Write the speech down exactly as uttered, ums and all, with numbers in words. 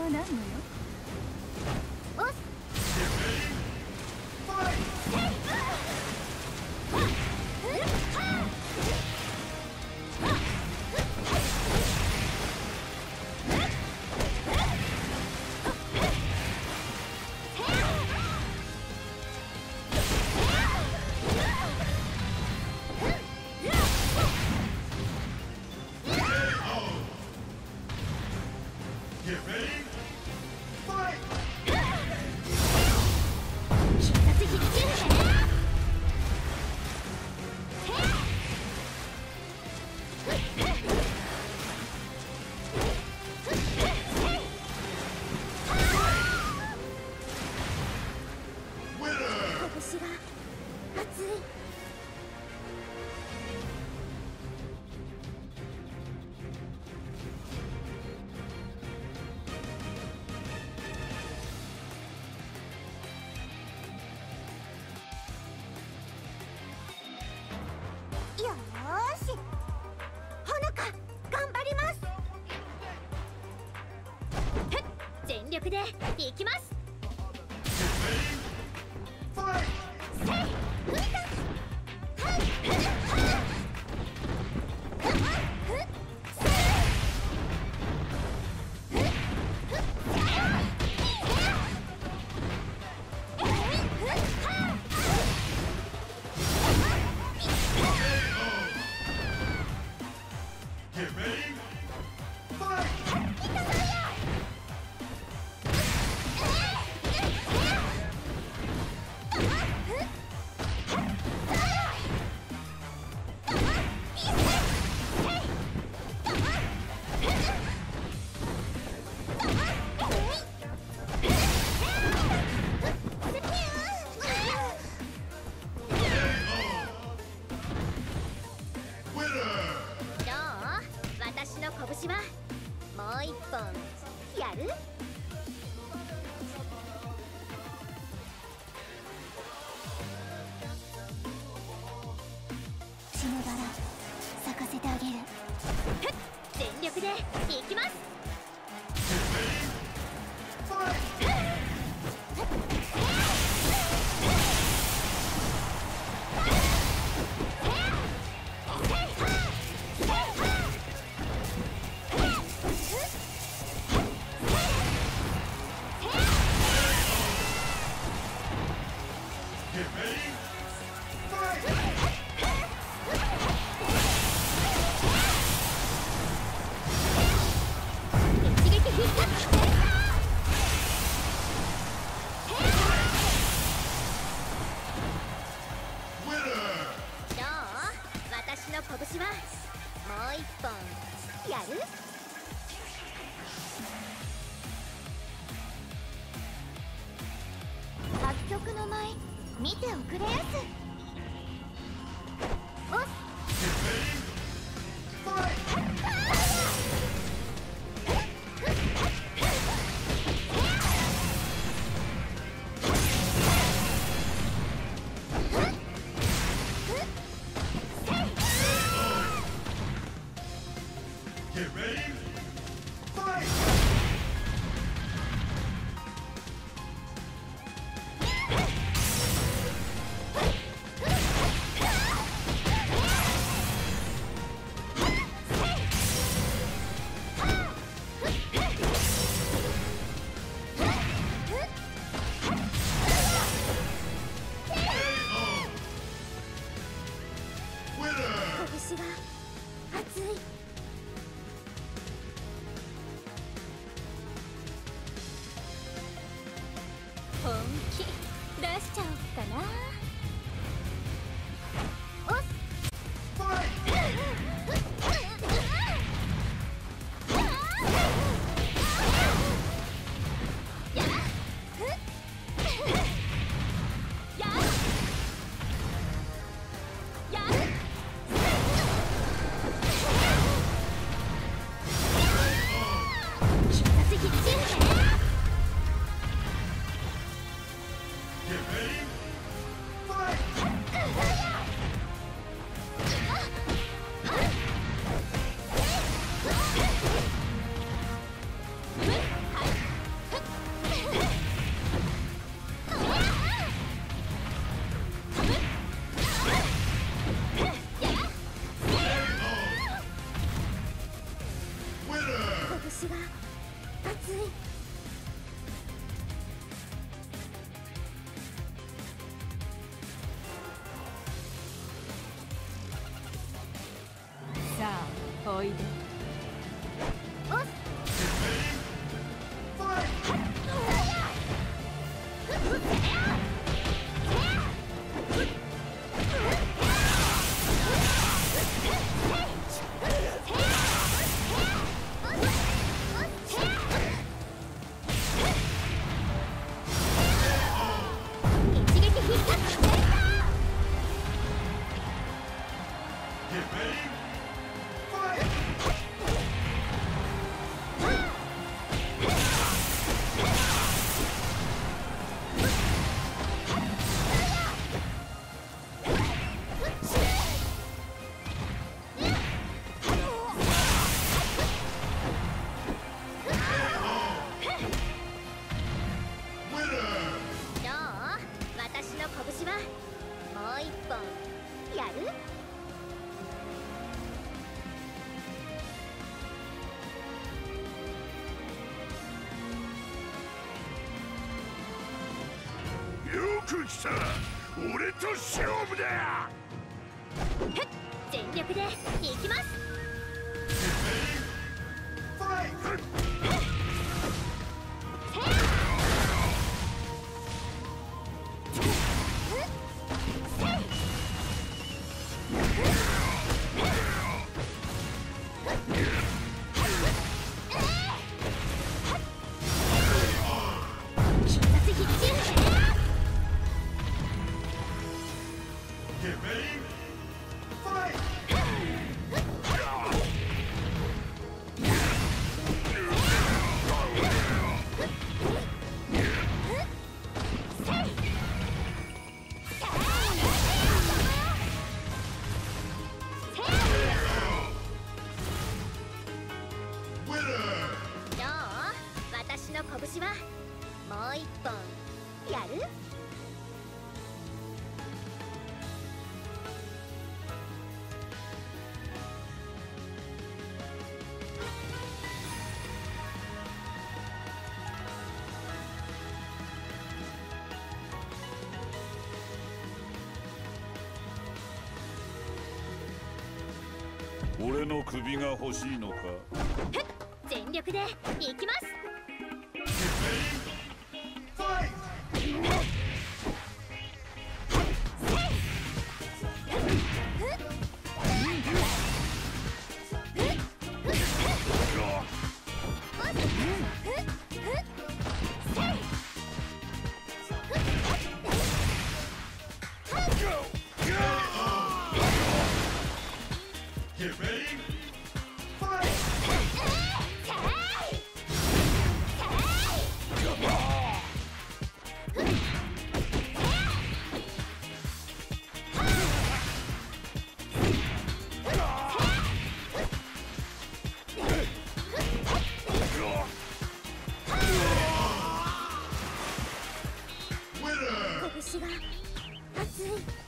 なんのよ。おっよーし、ほのか頑張ります。ふっ、全力でいきます。せい、ふた、はい、ふっ、はっ、ふっ、せい、ふっ、ふっ、せい、えい、ふっ、はっ。 Get ready, fight! 私の拳はもう一本やる？血のバラ咲かせてあげる。ふっ、全力でいきます。私の拳はもう一本やる？楽曲の舞見ておくれやす。おっ Get ready, fight! 拳が熱い。本気出しちゃおっかな。おっ Get ready, 熱い。 さあおいで。 おっ Get ready. Fight! Winner! どう？私の拳はもう一本やる？ よく来た！俺と勝負だ！ ふっ全力でいきます。 Fight! 必殺必中。 Get ready. Fight! どう？私の拳はもう一本やる？ 俺の首が欲しいのか？ ふっ全力でいきます。 Fight! Get ready. Fight! 拳が熱い。